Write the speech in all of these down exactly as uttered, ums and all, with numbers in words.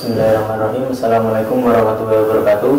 Bismillahirrahmanirrahim. Assalamualaikum warahmatullahi wabarakatuh.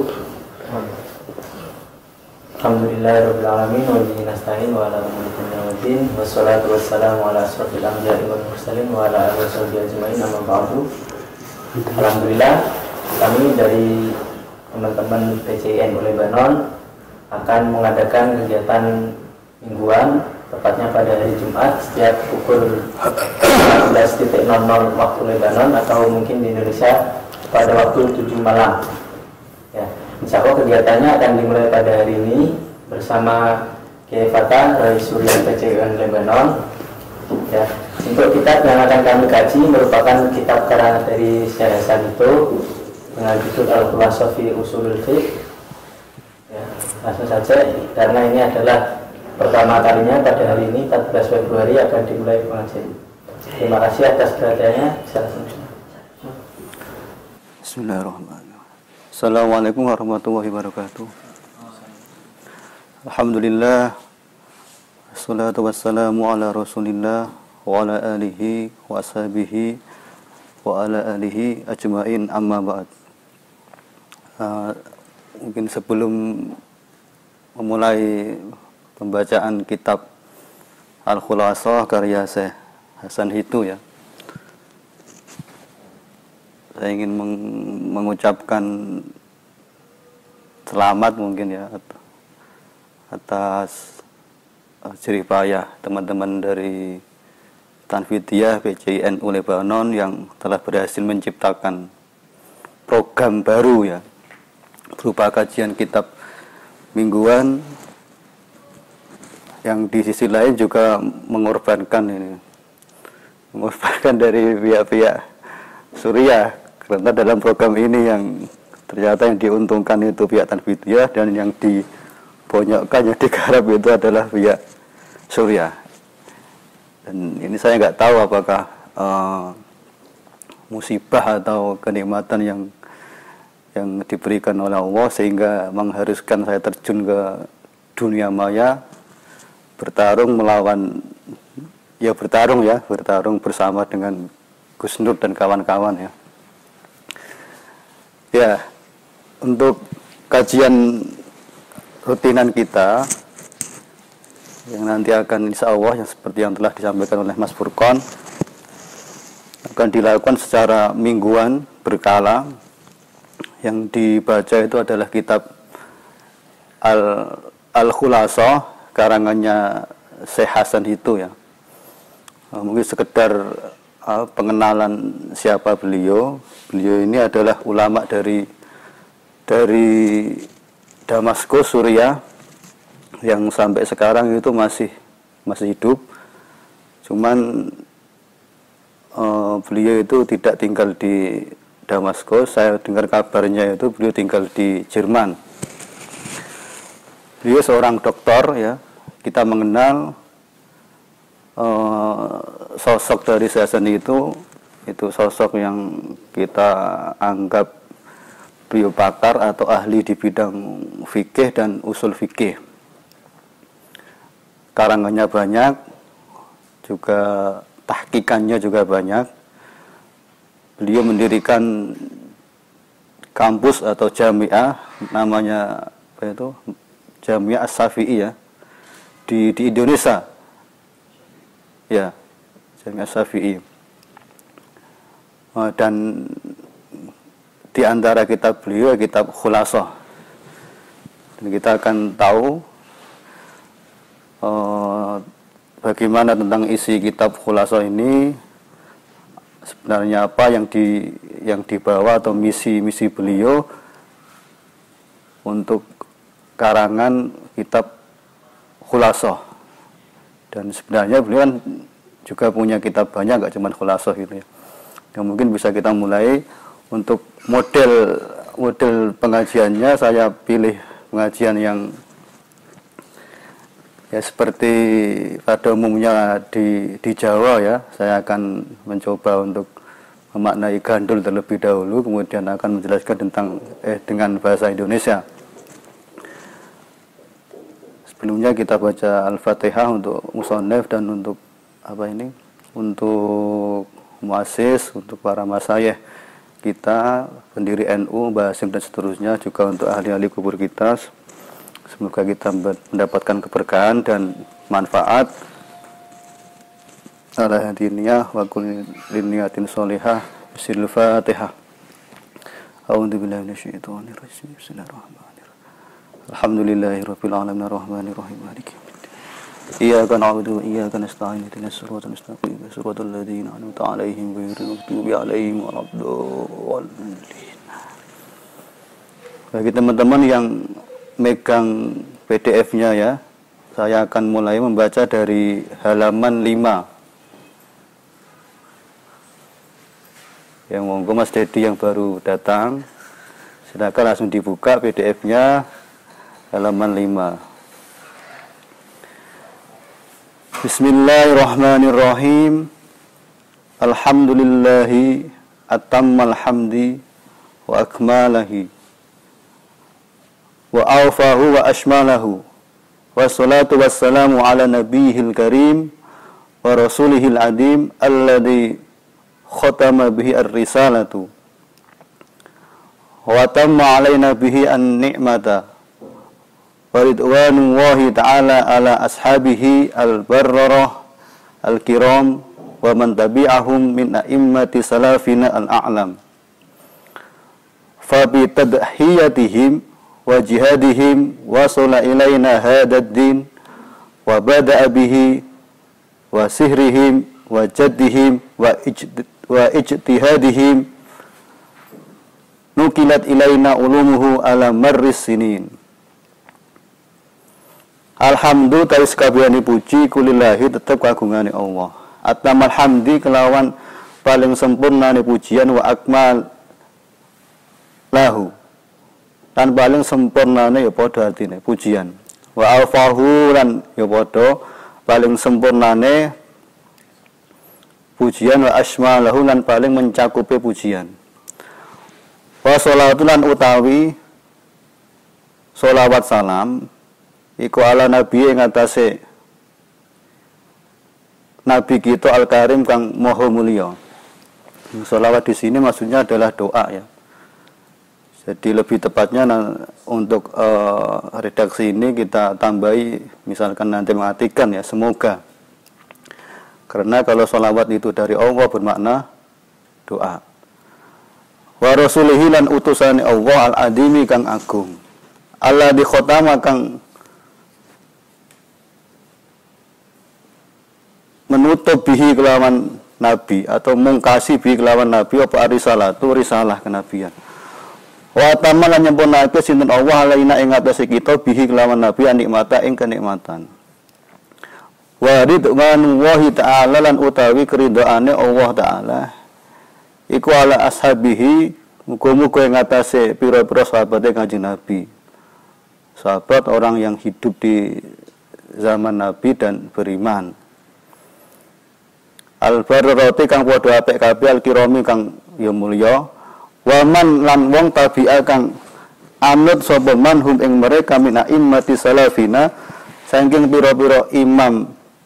Alhamdulillahirabbil alamin wa bihi nasta'in wa ala umuri wassalatu wassalamu ala asrofil anbiya'i wal mursalin wa ala alihi washabihi ajmain, amma ba'du. Alhamdulillah, kami dari teman-teman P C I N U Lebanon akan mengadakan kegiatan mingguan, tepatnya pada hari Jumat setiap pukul empat belas nol nol waktu Lebanon, atau mungkin di Indonesia pada waktu tujuh malam. Ya, insya Allah kegiatannya akan dimulai pada hari ini bersama Kiai Fatah dari Surya P C I N Lebanon. Ya, untuk kitab yang akan kami kaji merupakan kitab karangan dari Syekh Hasan itu dengan judul Al-Khulasaah fi Ushulul Fiqh. Ya, langsung saja, karena ini adalah pertama kalinya pada hari ini empat belas Februari akan dimulai pengajian. Terima kasih atas perhatiannya. Bismillahirrahmanirrahim. Assalamualaikum warahmatullahi wabarakatuh. Alhamdulillah, wassalatu wassalamu ala rasulillah wa ala alihi wa ashabihi wa ala alihi ajmain, amma ba'd. uh, Mungkin sebelum memulai pembacaan kitab Al-Khulasaah karya Syekh Hasan Hitu, ya, saya ingin meng mengucapkan selamat mungkin ya atas uh, jerih payah teman-teman dari Tanfidiyah P C I N U Lebanon yang telah berhasil menciptakan program baru, ya, berupa kajian kitab mingguan yang di sisi lain juga mengorbankan ini mengorbankan dari pihak-pihak Suriah, karena dalam program ini yang ternyata yang diuntungkan itu pihak Tanfidiyah, dan yang dibonyokkan, yang digarap itu adalah pihak Suriah. Dan ini saya nggak tahu apakah uh, musibah atau kenikmatan yang yang diberikan oleh Allah sehingga mengharuskan saya terjun ke dunia maya, bertarung melawan, ya bertarung ya, bertarung bersama dengan Gus Nur dan kawan-kawan, ya. Ya, untuk kajian rutinan kita yang nanti akan insya Allah, yang seperti yang telah disampaikan oleh Mas Furqon, akan dilakukan secara mingguan berkala. Yang dibaca itu adalah kitab Al Al-Khulasaah karangannya Syekh Hasan Hitu, ya. Mungkin sekedar uh, pengenalan siapa beliau. Beliau ini adalah ulama dari dari Damaskus, Suriah, yang sampai sekarang itu masih masih hidup. Cuman uh, beliau itu tidak tinggal di Damaskus. Saya dengar kabarnya itu beliau tinggal di Jerman. Beliau seorang doktor, ya. Kita mengenal uh, sosok dari Syekh Hasan itu itu sosok yang kita anggap beliau pakar atau ahli di bidang fikih dan usul fikih. Karangannya banyak, juga tahqiqannya juga banyak. Beliau mendirikan kampus atau jamiah, namanya apa itu, Jamiah As-Syafi'i, ya, di di Indonesia, ya, Jamiah As-Syafi'i. Uh, dan di antara kitab beliau kitab Khulasaah, dan kita akan tahu uh, bagaimana tentang isi kitab Khulasaah ini, sebenarnya apa yang di yang dibawa atau misi-misi beliau untuk karangan kitab Khulasaah. Dan sebenarnya beliau kan juga punya kitab banyak, nggak cuma Khulasaah gitu, ya. Yang mungkin bisa kita mulai. Untuk model model pengajiannya, saya pilih pengajian yang ya seperti pada umumnya di di Jawa, ya. Saya akan mencoba untuk memaknai gandul terlebih dahulu, kemudian akan menjelaskan tentang eh dengan bahasa Indonesia. Sebelumnya kita baca Al-Fatihah untuk musannaf dan untuk apa ini? Untuk muassis, untuk para masyayikh kita, pendiri N U, Mbah Hasyim dan seterusnya, juga untuk ahli-ahli kubur kita. Semoga kita mendapatkan keberkahan dan manfaat. Ala hadiniyah wa kulli niyatin sholihah. Bismillahirrahmanirrahim. A'udzu billahi minasyaitonir rajim. Bismillahirrahmanirrahim. Alhamdulillahirabbil alamin arrahmanir rahim maliki yaumiddin. Iyyaka na'budu wa iyyaka nasta'in ihdinas siratal mustaqim siratal ladzina an'amta 'alaihim ghairil maghdubi 'alaihim waladdallin. Bagi teman-teman yang megang P D F-nya ya, saya akan mulai membaca dari halaman lima. Yang monggo Mas Dedi yang baru datang, silakan langsung dibuka P D F-nya halaman lima. Bismillahirrahmanirrahim. Alhamdulillahi atammal hamdi wa akmalahi wa awfahu wa ashmalahu wa salatu wassalamu ala nabiyil karim wa rasulihil adim alladhi khatama bihi ar-risalatu wa tamma alaina bihi an-ni'mata wa ridwanullahi ta'ala ala ashabihi al-barrarah al-kiram wa man tabi'ahum min a'immati salafina al-a'lam fa bi tadhiyatihim wa jihadihim wasala ilaina hadad din wa bada'a bihi wa sihrihim wa jaddihim wa ijd wa ijtihadihim nukilat ilaina ulumuhu ala marris sinin. Alhamdulillah taris kabehane puji kulillahi tetep kagungane Allah. Atamal hamdi kelawan paling sempurnane pujian wa akmal lahu. Lan paling sempurnane ya padha artine pujian. Wa alfahu lan ya padha paling sempurnane pujian wa asmalahu lan paling mencakupi pujian. Wa sholatu lan utawi sholawat salam iku ala nabi ing atase nabi kita al-karim kang maha mulya. Sholawat di sini maksudnya adalah doa ya. Jadi lebih tepatnya nah, untuk uh, redaksi ini kita tambahi misalkan nanti mengartikan ya semoga. Karena kalau sholawat itu dari Allah bermakna doa. Wa rasulihi lan utusane Allah al-adimi kang agung. Allah di khotama kang menutup bihi kelawan nabi atau mungkasi bihi kelawan nabi apa arisalatu risalah kenabian. Wa tamalan nyempurnake sinten Allah alaina ing atase kita bihi kelawan nabi nikmata ing kenikmatan. Wa ridwanullahi ta'ala lan utawi keridhaane Allah taala iku ala ashabihi muga-muga ing atase pira-pira sahabate Kanjeng Nabi. Sahabat orang yang hidup di zaman Nabi dan beriman. Al-barrati kang padha apik kabeh al-kirami kang ya mulya. Wa man lan wong tabi'a kang anut sapa man hum ing mereka min a'immati salafina saking pira-pira imam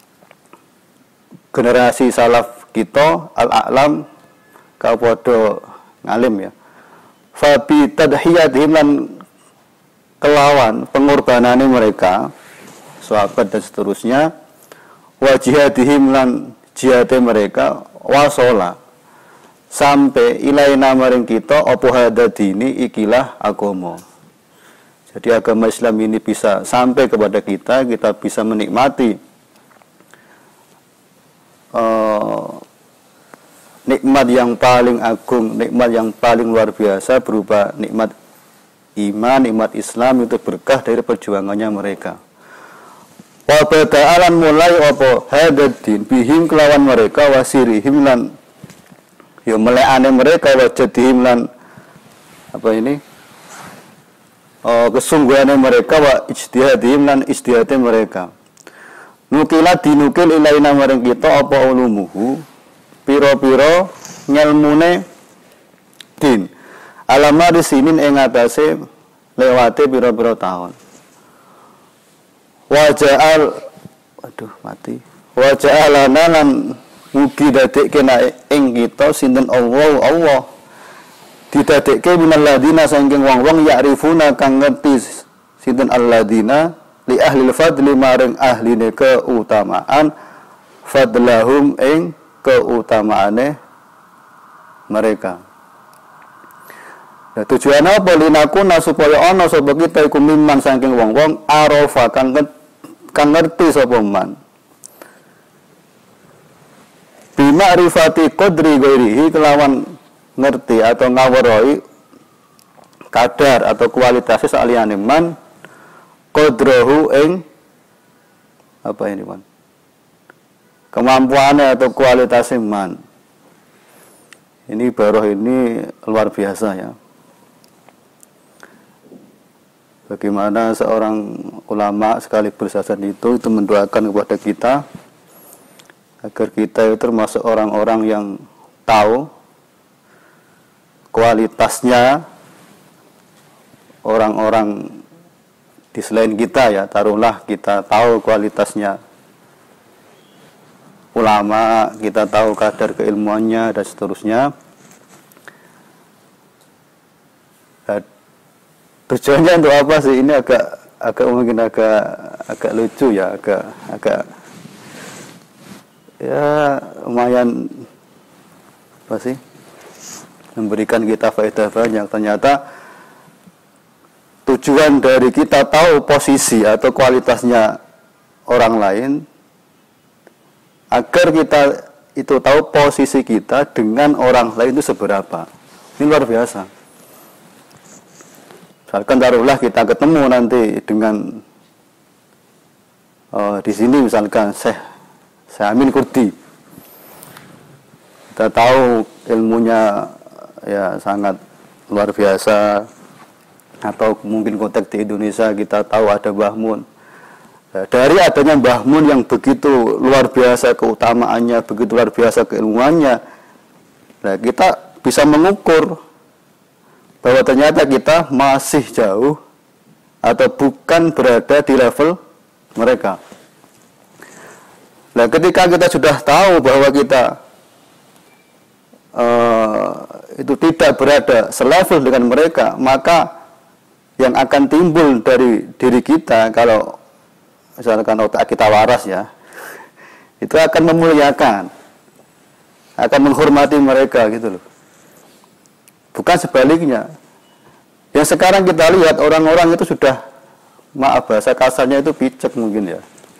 generasi salaf kita al-a'lam ka padha ngalim ya. Fa bi tadhiyatihim lan kelawan pengorbanane mereka sahabat dan seterusnya wa jihadihim lan jihate mereka wasola sampai ilaina maring kita apa hadadini ikilah agama. Jadi agama Islam ini bisa sampai kepada kita, kita bisa menikmati uh, nikmat yang paling agung, nikmat yang paling luar biasa berupa nikmat iman, nikmat Islam itu berkah dari perjuangannya mereka. Wa bada'alan mulai apa hadadin bihim kelawan mereka wasirihim lan ya melekane mereka wajadihim lan apa ini oh, kesungguhannya mereka wa ijtihadihim lan ijtihadnya mereka nukilat dinukil ilaina maring kita apa ulumuhu piro-piro ngelmune din alama di sini ing atase lewate piro-piro tahun waja'al aduh mati waja'alana lan mugi dadek kena ing kita sinten Allah Allah didadekke minal ladina saking wong-wong ya'rifuna kang ngerti sinten alladina li ahli fadli maring ahline keutamaan fadlahum ing keutamaane mereka. Nah, tujuannya apa? Linakuna supaya ana sapa kita iku mimman saking wong-wong arafa kang kang ngerti sapa man bima rifati qadri ghairihi kelawan ngerti atau ngawerohi kadar atau kualitasnya saliyane man qadrahu ing apa ini man kemampuannya atau kualitasnya man. Ini baroh ini luar biasa ya. Bagaimana seorang ulama sekali bersasan itu itu mendoakan kepada kita agar kita itu termasuk orang-orang yang tahu kualitasnya orang-orang di selain kita ya, taruhlah kita tahu kualitasnya ulama, kita tahu kadar keilmuannya dan seterusnya. Dan tujuannya untuk apa sih? Ini agak agak mungkin agak agak lucu ya, agak agak ya lumayan apa sih? Memberikan kita faedah banyak. Ternyata tujuan dari kita tahu posisi atau kualitasnya orang lain agar kita itu tahu posisi kita dengan orang lain itu seberapa. Ini luar biasa. Misalkan taruhlah kita ketemu nanti dengan uh, di sini misalkan Syekh Syekh Amin Kurdi. Kita tahu ilmunya ya sangat luar biasa, atau mungkin konteks di Indonesia kita tahu ada Mbah Mun. Nah, dari adanya Mbah Mun yang begitu luar biasa keutamaannya, begitu luar biasa keilmuannya, nah kita bisa mengukur bahwa ternyata kita masih jauh atau bukan berada di level mereka. Nah, ketika kita sudah tahu bahwa kita uh, itu tidak berada selevel dengan mereka, maka yang akan timbul dari diri kita kalau misalkan otak kita waras ya, itu akan memuliakan, akan menghormati mereka gitu loh. Bukan sebaliknya. Yang sekarang kita lihat orang-orang itu sudah, maaf bahasa kasarnya itu picek mungkin ya.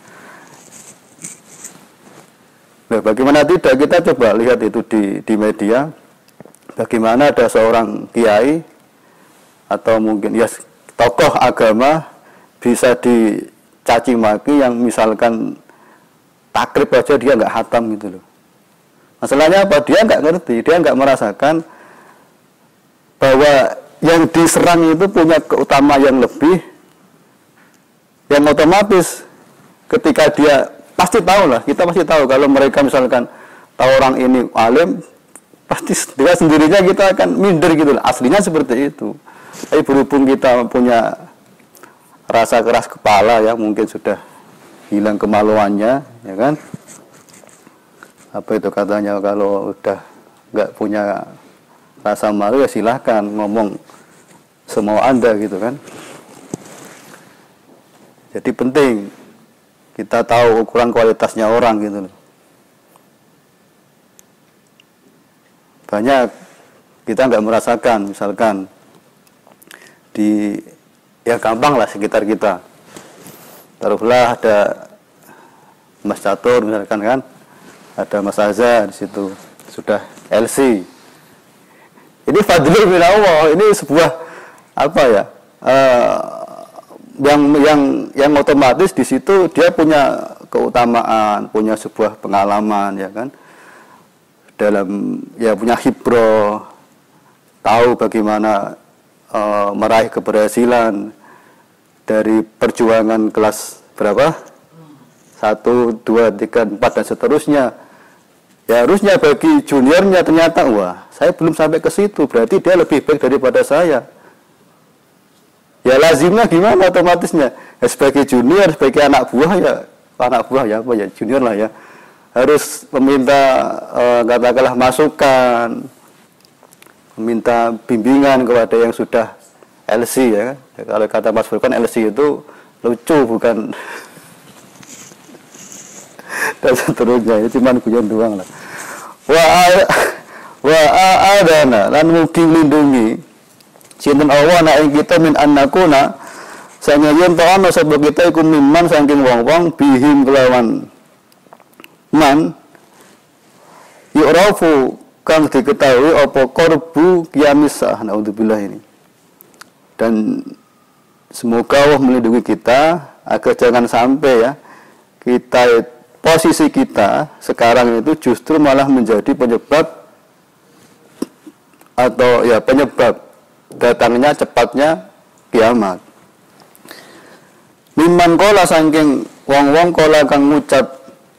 Nah, bagaimana tidak, kita coba lihat itu di di media. Bagaimana ada seorang kiai atau mungkin ya tokoh agama bisa dicaci maki yang misalkan takrib aja dia nggak hatam gitu loh. Masalahnya apa? Dia nggak ngerti, dia nggak merasakan bahwa yang diserang itu punya keutamaan yang lebih, yang otomatis ketika dia pasti tahu lah, kita pasti tahu kalau mereka misalkan tahu orang ini alim, pasti dia sendirinya kita akan minder gitu lah. Aslinya seperti itu. Tapi berhubung kita punya rasa keras kepala ya, mungkin sudah hilang kemaluannya, ya kan? Apa itu katanya, kalau udah nggak punya rasa malu ya silahkan ngomong semau Anda gitu kan. Jadi penting kita tahu ukuran kualitasnya orang gitu loh. Banyak kita nggak merasakan, misalkan di ya gampang lah sekitar kita. Taruhlah ada Mas Catur misalkan kan, ada Mas Azhar di situ, sudah L C. Ini fadlul min Allah, ini sebuah apa ya? Uh, yang yang yang otomatis di situ dia punya keutamaan, punya sebuah pengalaman ya kan. Dalam ya punya hibroh, tahu bagaimana uh, meraih keberhasilan dari perjuangan kelas berapa? Satu, dua, tiga, empat dan seterusnya. Ya harusnya bagi juniornya ternyata wah, saya belum sampai ke situ, berarti dia lebih baik daripada saya. Ya lazimnya gimana otomatisnya? Ya, sebagai junior, sebagai anak buah ya, anak buah ya apa ya, junior lah ya. Harus meminta uh, katakanlah masukan, meminta bimbingan kepada yang sudah L C ya. Kalau kata Mas Furqon, L C itu lucu bukan dan seterusnya, itu cuma guyon doang lah. Wa wa adana lan mugi lindungi sinten Allah nek kita min annakuna sanga yen ta ana sapa kita iku miman saking wong-wong bihim kelawan man yu'rafu kang diketahui apa korbu kiamisah. Naudzubillah ini. Dan semoga Allah melindungi kita agar jangan sampai ya kita posisi kita sekarang itu justru malah menjadi penyebab atau ya penyebab datangnya cepatnya kiamat. Miman kola saking wong-wong kola kang ngucap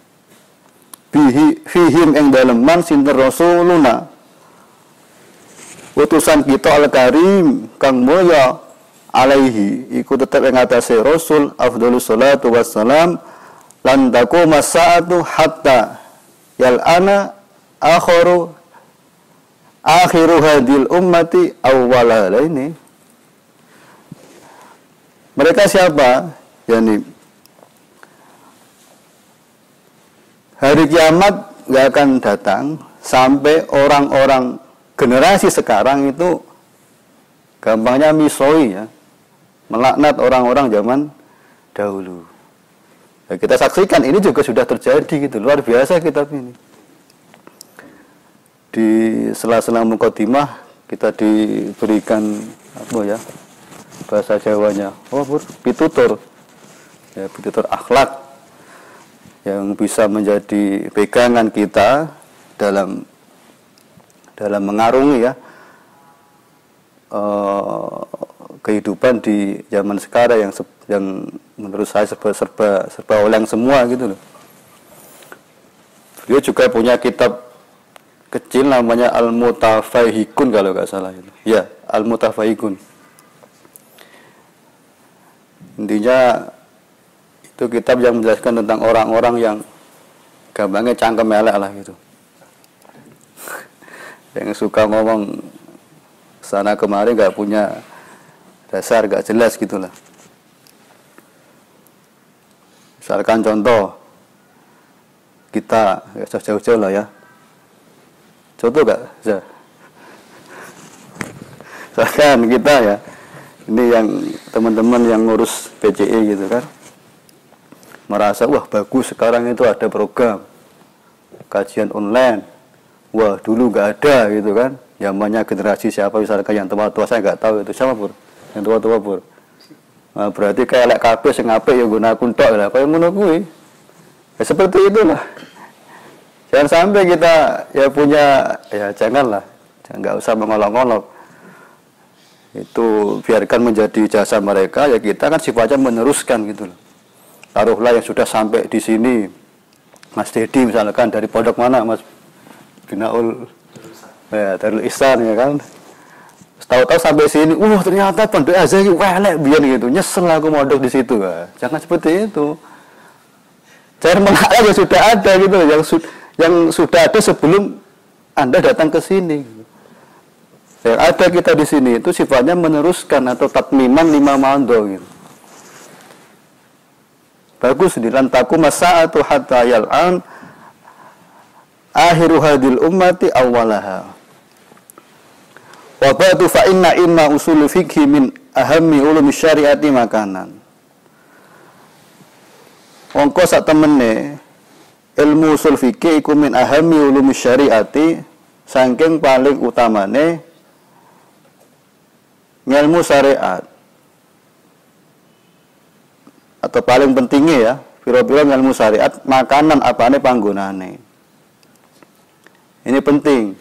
bihi fihim ing daleman sinten rasuluna utusan kita al-karim kang mulya alaihi iku tetep ing atase rasul afdhalus salatu wassalam lan taquma sa'atu hatta yal ana akhiru akhiru hadil ummati awwala. Ini mereka siapa? Yani hari kiamat nggak akan datang sampai orang-orang generasi sekarang itu gampangnya misoi ya, melaknat orang-orang zaman dahulu. Ya, kita saksikan ini juga sudah terjadi gitu, luar biasa kitab ini. Di sela-sela mukadimah kita diberikan apa ya bahasa Jawanya, oh pur, pitutur, ya pitutur akhlak yang bisa menjadi pegangan kita dalam dalam mengarungi ya uh, kehidupan di zaman sekarang yang yang menurut saya serba serba serba oleng semua gitu loh. Dia juga punya kitab kecil namanya Al-Mutafahikun kalau nggak salah itu. Ya, Al-Mutafahikun. Intinya itu kitab yang menjelaskan tentang orang-orang yang gampangnya cangkem elek lah gitu. Yang suka ngomong sana kemari nggak punya dasar, nggak jelas gitulah. Misalkan contoh kita ya jauh-jauh lah ya. Contoh nggak? Misalkan kita ya, ini yang teman-teman yang ngurus P C E gitu kan, merasa wah bagus sekarang itu ada program kajian online. Wah dulu nggak ada gitu kan. Zamannya generasi siapa misalkan yang tua-tua saya nggak tahu itu siapa pur. Yang tua-tua pur. Nah, berarti kayak lek kabeh sing apik ya guna akun tok lah kaya ngono kuwi. Ya seperti itulah. Jangan sampai kita ya punya ya janganlah. Jangan nggak usah mengolok-olok. Itu biarkan menjadi jasa mereka, ya kita kan sifatnya meneruskan gitu loh. Taruhlah yang sudah sampai di sini, Mas Dedi misalkan dari pondok mana Mas Binaul, ya Darul Ihsan ya kan. Tahu-tahu sampai sini, uh ternyata pondok aja ini welek biar gitu, nyesel aku mondok di situ. Nah, jangan seperti itu. Jangan mengalah yang sudah ada gitu, yang su yang sudah ada sebelum Anda datang ke sini. Yang ada kita di sini itu sifatnya meneruskan atau tatmiman lima mando gitu. Bagus di lantaku masa'atu hatta yal'an akhiru hadil ummati awwalaha. Wa ba'du fa inna imma usul fikhi min ahammi ulumi syariati makanan. Wongko sak temene ilmu usul fikih iku min ahammi ulumi syariati saking paling utamane ilmu syariat atau paling pentingnya ya pira-pira ilmu syariat makanan apane panggonane. Ini penting.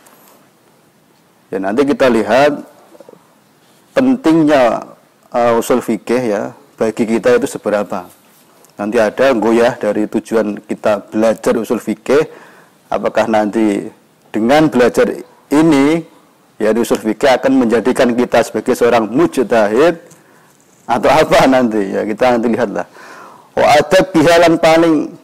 Ya nanti kita lihat pentingnya uh, usul fikih ya bagi kita itu seberapa. Nanti ada goyah dari tujuan kita belajar usul fikih, apakah nanti dengan belajar ini ya usul fikih akan menjadikan kita sebagai seorang mujtahid atau apa nanti ya kita nanti lihatlah. Oh ada bihalan paling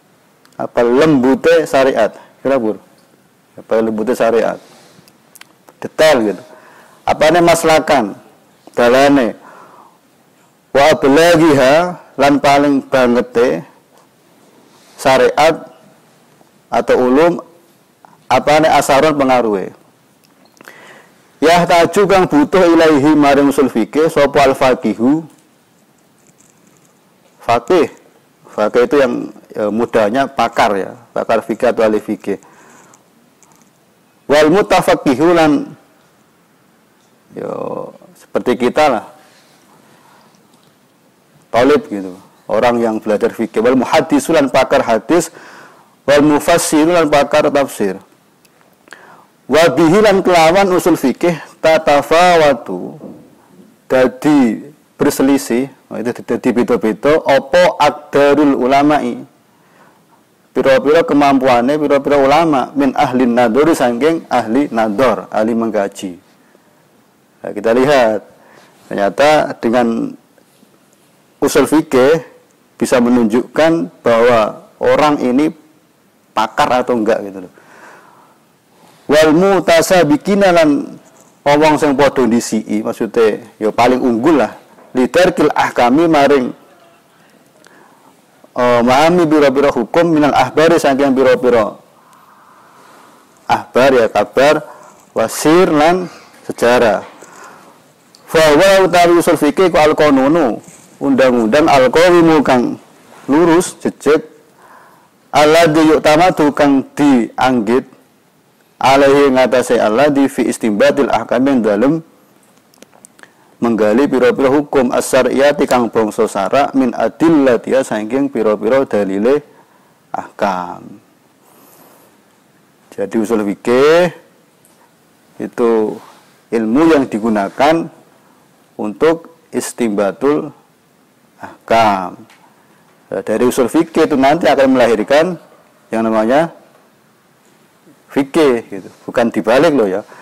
apa lembute syariat, kira-kira apa lembute syariat. detail gitu. Apane maslakan dalane wa belaghiha lan paling bangete syariat atau ulum apane asaron pengaruhe ya taju kang butuh ilaihi maring usul fikih sapa al faqihu fakih fakih itu yang ya, mudahnya pakar ya pakar fikih atau ahli fikih wal mutafaqihu lan yo seperti kita lah talib gitu orang yang belajar fikih wal muhaddisulan pakar hadis wal mufassirulan pakar tafsir wa bihi lan kelawan usul fikih tatafawatu dadi berselisih itu dadi beda-beda apa aqdarul ulama'i pira-pira kemampuane pira-pira ulama min ahli nadhur saking ahli nadhor ahli mengkaji. Nah, kita lihat ternyata dengan usul fikih bisa menunjukkan bahwa orang ini pakar atau enggak gitu loh. Wal mutasabiqina lan wong sing padha ndisiki maksudnya ya paling unggul lah lidarkil ahkami maring uh, memahami biro-biro hukum minal ahbari saking biro-biro ahbar ya kabar wasir lan sejarah. Fa wa utawi usul fikih ku al-qanunu undang-undang al-qawimu kang lurus jejeg alladzi yu'tamadu kang dianggit alaihi ngatasé alladzi fi istinbatil ahkam dalem menggali pira-pira hukum as-syar'iyyati kang bangsa syara' min adillatiha saking pira-pira dalile ahkam. Jadi usul fikih itu ilmu yang digunakan untuk istinbatul ahkam. Nah, dari usul fikih itu nanti akan melahirkan yang namanya fikih gitu. Bukan dibalik loh ya.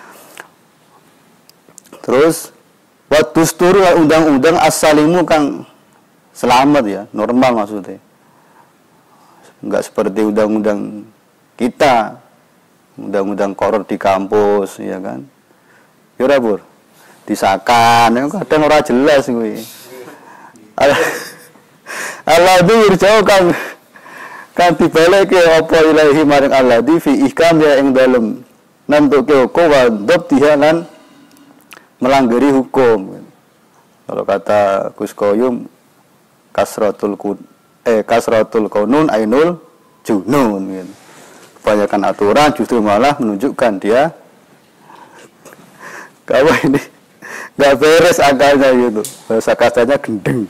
Terus wa dusturu undang-undang as-salimu kang selamat ya, normal maksudnya. Enggak seperti undang-undang kita. Undang-undang koror di kampus ya kan. Ya ora, Bur. Disakan, ya kadang ora jelas kuwi. Alladzi yurjau kang kang dibalekke apa ilahi maring alladzi fi ihkam ya ing dalem nentuke hukum wa dhabtiha lan melanggari hukum. Kalau kata Gus Koyum kasratul kun eh kasratul qanun ainul junun gitu. Kebanyakan aturan justru malah menunjukkan dia kawan ini nggak beres akalnya gitu, bahasa kasarnya gendeng.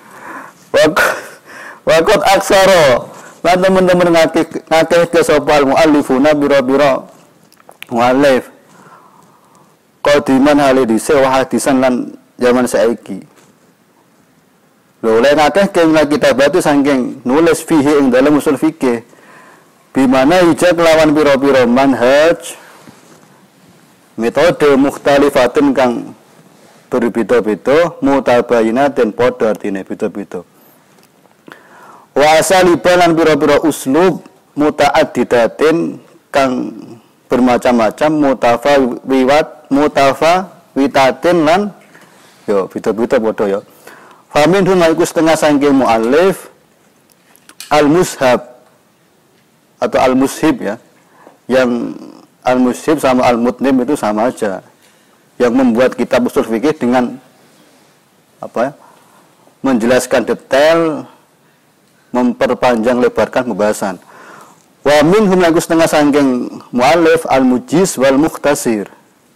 Wakot aksaro, lan teman-teman ngakeh ngakeh ke sopal muallifuna biro-biro muallif. Qadiman hale dise wa hadisan lan zaman saiki. Lho oleh ngakeh ke kita batu saking nulis fihi ing dalam usul fikih. Bimana hijab lawan biro-biro manhaj metode mukhtalifatun kang berbeda-beda mutabayinat dan padha artine beda-beda. Wa asaliban pira-pira uslub mutaaddidatin kang bermacam-macam mutafawiwat mutafawitatin lan yo beda-beda padha ya. Fa minhum iku setengah saking muallif al-mushab atau al-mushib ya. Yang al-mushib sama al-mutnim itu sama aja. Yang membuat kitab usul fikih dengan apa ya, menjelaskan detail, memperpanjang lebarkan pembahasan. Wa minhum lagu setengah sangking mu'alif al-mujiz wal mukhtasir.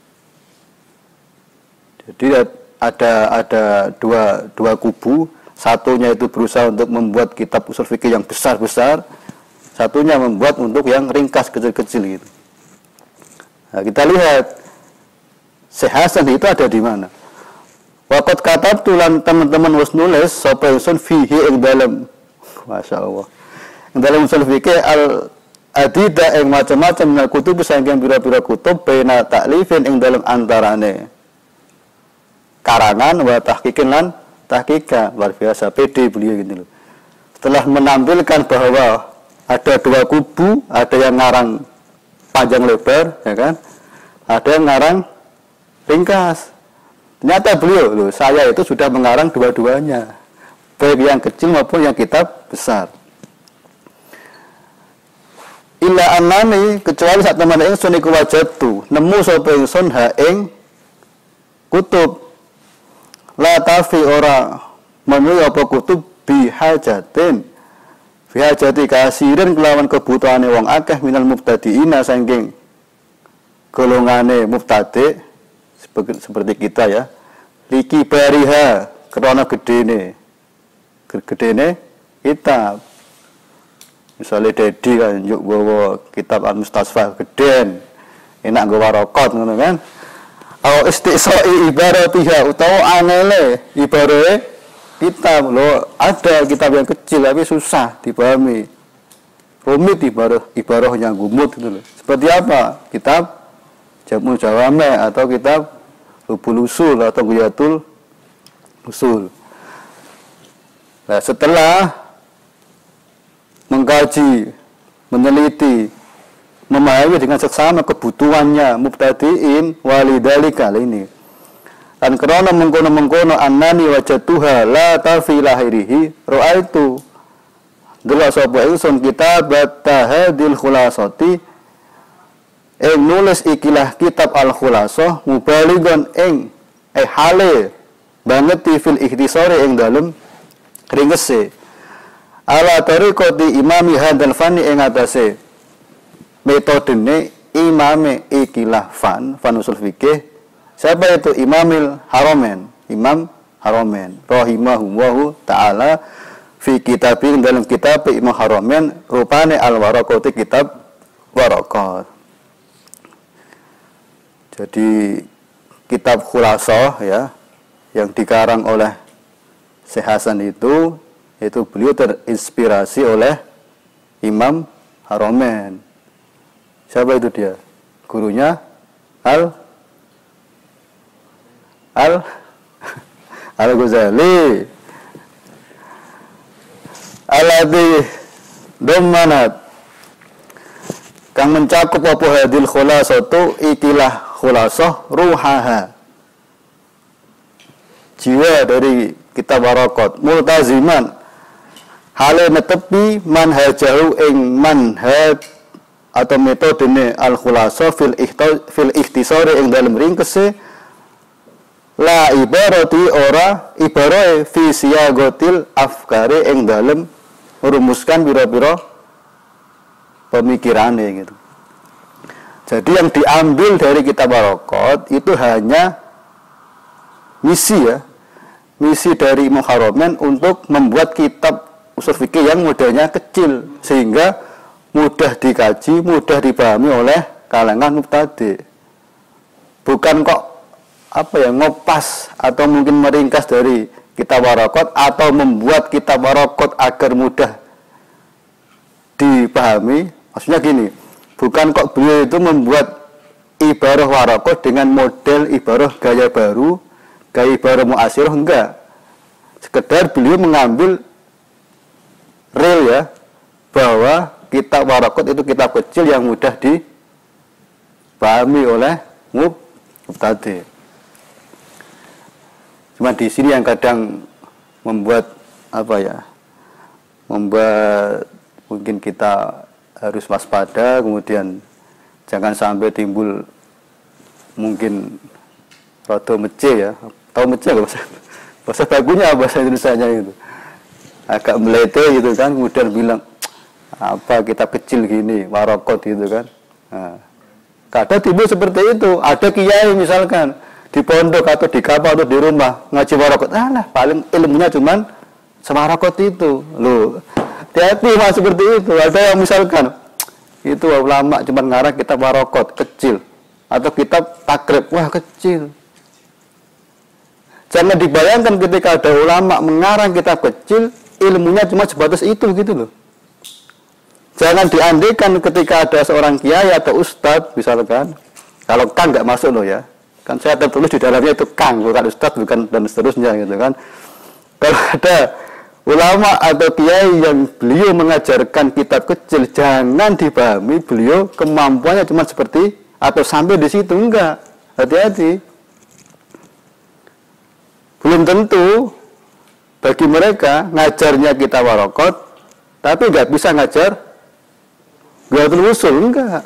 Jadi ada ada dua dua kubu, satunya itu berusaha untuk membuat kitab usul fikih yang besar-besar, satunya membuat untuk yang ringkas kecil-kecil gitu. Nah, kita lihat Syekh Hasan itu ada di mana? Waqat katab tulan teman-teman wis nulis sapa usul fihi ing dalem Masya Allah ing dalem usul fikih al adida ing macam-macam minal kutub saking pira-pira kutub baina taklifin ing dalem antarane karangan wa tahqiqin lan tahqiqa luar biasa pede beliau gitu loh. Setelah menampilkan bahwa ada dua kubu, ada yang ngarang panjang lebar ya kan? Ada yang ngarang ringkas. Ternyata beliau, loh, saya itu sudah mengarang dua-duanya, baik yang kecil maupun yang kitab besar. Illa annani, kecuali saat teman ingsun iku wajatu nemu sapa ingsun ha ing kutub la tafi ora menuhi apa kutub bihajatin bihajati kasirin kelawan kebutuhane wong akeh minal mubtadiina saking golongane mubtadi seperti kita ya, liki bariha krana gedene gedene kitab. Misalnya Dedi kan yuk bawa kitab Al-Mustasfa geden enak nggo warokot ngono kan. Au istisai ibaratiha utawa angele ibarate kitab lo ada kitab yang kecil tapi susah dipahami, rumit ibarah ibarahnya gumut gitu loh. Seperti apa? Kitab Jamul Jawame atau kitab Lubul Usul atau Ghiyatul Usul. Nah, setelah mengkaji, meneliti, memahami dengan seksama kebutuhannya mubtadiin walidhalika ini. Dan karena mengkono-mengkono annani wajatuha la tafi lahirihi ra'aitu delok sapa ingsun kitab tahadil khulasati ing nulis ikilah kitab al-khulasah mubaligon ing eh hale banget fil ikhtisari ing dalem ringese ala tariqati imami hadzal fani ing atase metodene imame ikilah fan fan usul fikih. Siapa itu? Imamil Haramain, Imam Haramain rahimahullahu taala fi kitabin dalam kitab Imam Haramain rupane al-waraqati kitab waraqat. Jadi kitab Khulasah ya yang dikarang oleh Syekh Hasan itu itu beliau terinspirasi oleh Imam Haramain. Siapa itu dia? Gurunya Al Al Al-Ghazali. Alladzi dommanat kang mencakup apa hadil khulasatu ikilah khulasah ruhaha jiwa dari kitab waraqat multaziman hale netepi manhajahu ing manhaj atau metodene al khulasah fil fil ikhtisari ing dalem ringkese la ibarati ora ibarae fi siyagotil afkari ing dalem merumuskan pira-pira pemikirane gitu. Jadi yang diambil dari kitab waraqat itu hanya misi ya, misi dari Imam Haramain untuk membuat kitab usul fikih yang modelnya kecil sehingga mudah dikaji, mudah dipahami oleh kalangan mubtadi. Bukan kok apa ya ngopas atau mungkin meringkas dari kitab waraqat atau membuat kitab waraqat agar mudah dipahami. Maksudnya gini, bukan kok beliau itu membuat ibarah waraqat dengan model ibarah gaya baru, gaya ibarah mu'asyirah, enggak. Sekedar beliau mengambil real ya, bahwa kitab waraqat itu kitab kecil yang mudah dipahami oleh mubtadi. Cuma di sini yang kadang membuat apa ya, membuat mungkin kita harus waspada, kemudian jangan sampai timbul mungkin rada mece ya. Tahu mece enggak bahasa? Bahasa bagunya bahasa Indonesianya itu. Agak melete gitu kan, kemudian bilang apa kitab kecil gini, waraqat gitu kan. Nah, kadang timbul seperti itu. Ada kiai misalkan di pondok atau di kapal atau di rumah ngaji waraqat, alah paling ilmunya cuman sewaraqat itu. Loh, hati-hati mas seperti itu. Ada yang misalkan itu ulama cuma ngarang kitab waraqat kecil atau kitab takrib, wah kecil. Jangan dibayangkan ketika ada ulama mengarang kitab kecil, ilmunya cuma sebatas itu gitu loh. Jangan diandaikan ketika ada seorang kiai atau ustadz misalkan, kalau kang nggak masuk loh ya, kan saya tertulis di dalamnya itu kang, bukan ustadz, bukan dan seterusnya gitu kan. Kalau ada ulama atau kiai yang beliau mengajarkan kitab kecil, jangan dipahami beliau kemampuannya cuma seperti atau sampai di situ, enggak. Hati-hati. belum tentu bagi mereka ngajarnya kita warokot, tapi nggak bisa ngajar Ghayatul Wusul, enggak.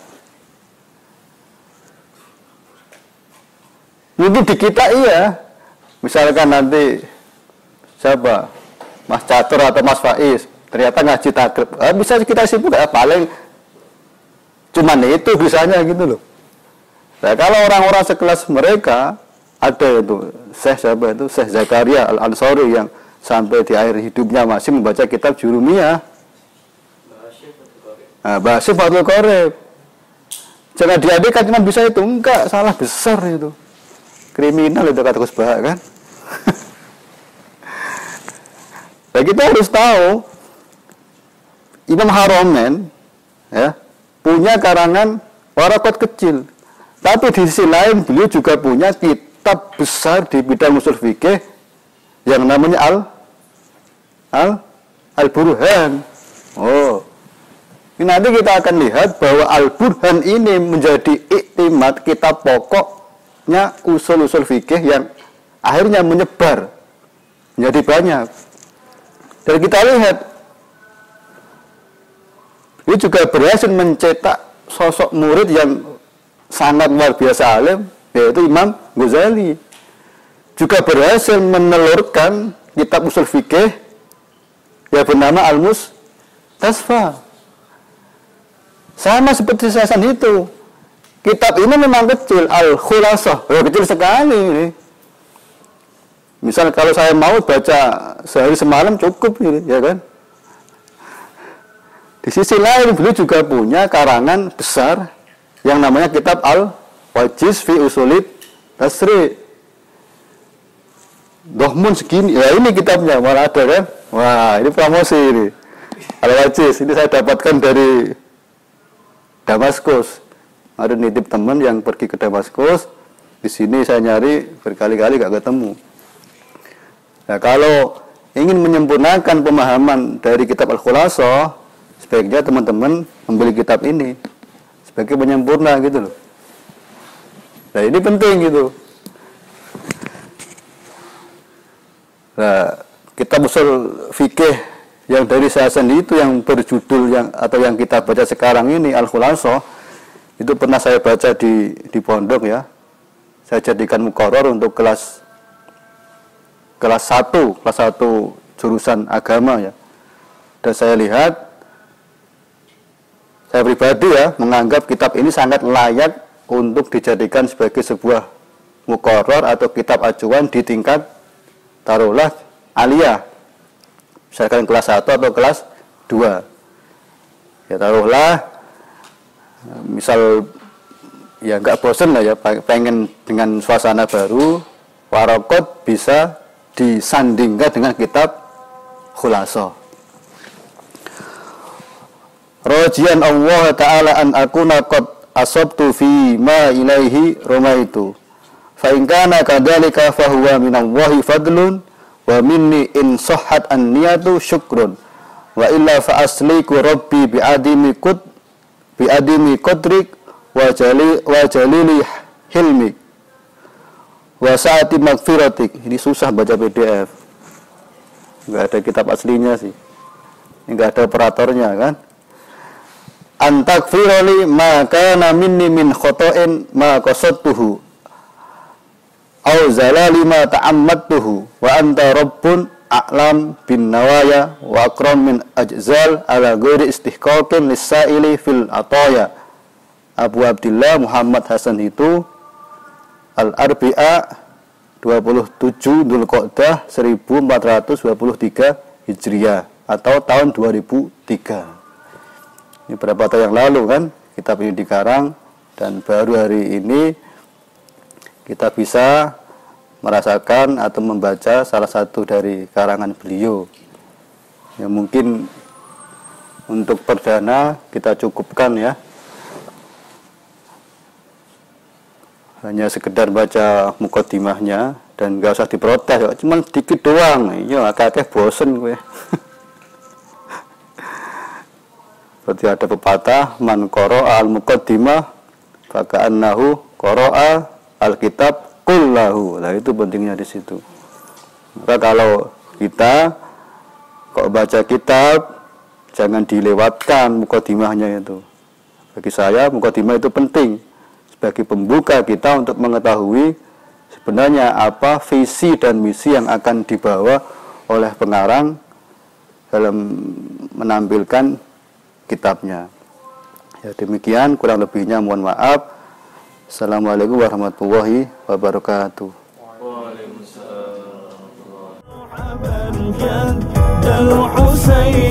Mungkin di kita iya, misalkan nanti siapa, Mas Catur atau Mas Faiz, ternyata ngaji takrib, ah, bisa kita simpul ya, paling cuman itu bisanya gitu loh. Nah, kalau orang-orang sekelas mereka, ada itu Syekh siapa itu, Syekh Zakaria Al-Ansari yang sampai di akhir hidupnya masih membaca kitab Jurumiyah. Nah, Bahasa Fathul Qorib. Jangan diadekan cuma bisa itu, enggak, salah besar itu. Kriminal itu kata Gus Bahak kan. Nah, kita harus tahu Imam Haromen ya, punya karangan warokot kecil. Tapi di sisi lain beliau juga punya kitab besar di bidang usul fikih yang namanya Al Al Al-Burhan. Oh. Ini nanti kita akan lihat bahwa Al-Burhan ini menjadi iktimat kitab pokoknya usul-usul fikih yang akhirnya menyebar menjadi banyak. Dan kita lihat ini juga berhasil mencetak sosok murid yang sangat luar biasa alim, yaitu Imam Ghazali. Juga berhasil menelurkan kitab usul fikih yang bernama Al-Mustasfa. Sama seperti Hasan itu. Kitab ini memang kecil, Al-Khulasah. Oh, kecil sekali ini. Misal kalau saya mau baca sehari semalam cukup ini, ya kan? Di sisi lain beliau juga punya karangan besar yang namanya kitab Al-Wajiz fi Usulid Tasri. Dohmun segini, ya ini kitabnya, malah ada kan? Wah, ini promosi ini. Al-Wajiz, ini saya dapatkan dari Damaskus. Ada nitip teman yang pergi ke Damaskus. Di sini saya nyari berkali-kali gak ketemu. Nah, kalau ingin menyempurnakan pemahaman dari kitab Al-Khulasah, sebaiknya teman-teman membeli kitab ini sebagai penyempurna gitu loh. Nah, ini penting gitu. Nah, kitab usul fikih yang dari Hasan itu yang berjudul yang atau yang kita baca sekarang ini Al-Khulasah, itu pernah saya baca di di pondok ya. Saya jadikan muqarrar untuk kelas kelas satu, kelas satu jurusan agama ya. Dan saya lihat, saya pribadi ya menganggap kitab ini sangat layak untuk dijadikan sebagai sebuah muqarrar atau kitab acuan di tingkat taruhlah aliyah, misalkan kelas satu atau kelas dua. Ya taruhlah, misal ya nggak bosen lah ya, pengen dengan suasana baru, warokot bisa disandingkan dengan kitab Khulasah. Rajian Allah Ta'ala an akuna qad asabtu fi ma ilaihi romaitu fa in kana kadzalika fa huwa minallahi fadlun wa minni in sahhat an-niyatu syukrun wa illa fa asliku rabbi bi adimi qud bi adimi qadrik wa jali wa jalili hilmik wa saati magfiratik. Ini susah baca P D F, nggak ada kitab aslinya sih, nggak ada operatornya kan. Antakfiroli ma kana minni min khotoin ma qasadtuhu au zalali ma ta'ammadtuhu wa anta rabbun a'lam bin nawaya wa akram min ajzal ala ghairi istihqaqin lis-sa'ili fil ataya. Abu Abdillah Muhammad Hasan itu Al-Arbi'a dua puluh tujuh Dzulqa'dah seribu empat ratus dua puluh tiga Hijriah atau tahun dua ribu tiga. Ini berapa tahun yang lalu kan kitab ini dikarang, dan baru hari ini kita bisa merasakan atau membaca salah satu dari karangan beliau. Ya mungkin untuk perdana kita cukupkan ya. Hanya sekedar baca mukaddimahnya dan gak usah diprotes, cuman dikit doang. Iya, agak-agak bosen gue. Berarti ada pepatah, man qara'a al-muqaddimah faka'annahu qara'a al-kitab kullahu. Nah, itu pentingnya di situ. Maka kalau kita kok baca kitab, jangan dilewatkan mukadimahnya itu. Bagi saya mukadimah itu penting sebagai pembuka kita untuk mengetahui sebenarnya apa visi dan misi yang akan dibawa oleh pengarang dalam menampilkan kitabnya. Ya, demikian, kurang lebihnya mohon maaf. Assalamualaikum warahmatullahi wabarakatuh. Waalaikumsalam.